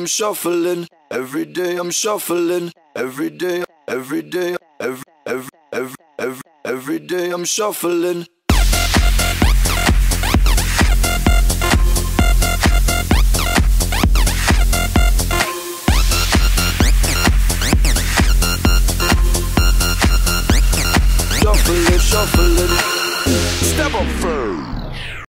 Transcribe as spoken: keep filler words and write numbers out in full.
I'm shuffling. Every day I'm shuffling. Every day, every day, every, every, every, every, every day I'm shuffling. Shuffling, shuffling. Step up first.